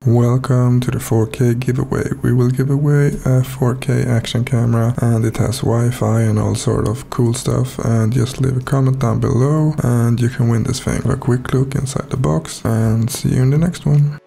Welcome to the 4K giveaway. We will give away a 4K action camera, and it has Wi-Fi and all sort of cool stuff, and just leave a comment down below and you can win this thing. Have a quick look inside the box and see you in the next one.